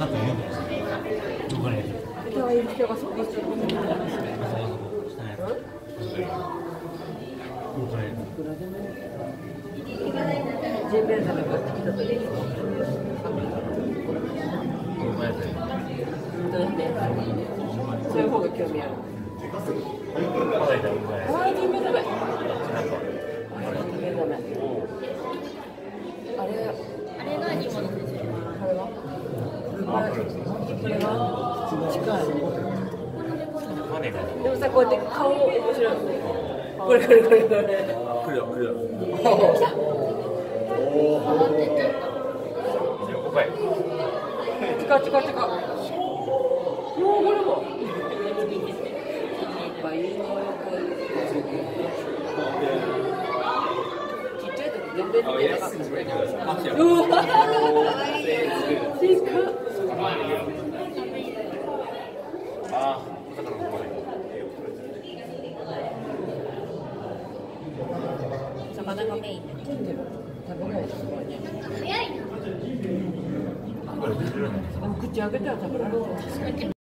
なんか言うのどこに人がいる人がそこにしてることになります。ジンベエザメが来た時にそういう方が興味ある。ああ、ジンベエザメ。ジンベエザメ。あれ何者ですよ。これは？これは近い。でもさ、こうやって顔面白い。これ。来るよ。来た。近い。もうこれも。いっぱいいるのよ。ちっちゃい時全然見てなかった。うわ。魚がメインで食べないとすごいね。早いな。口開けたら食べられる。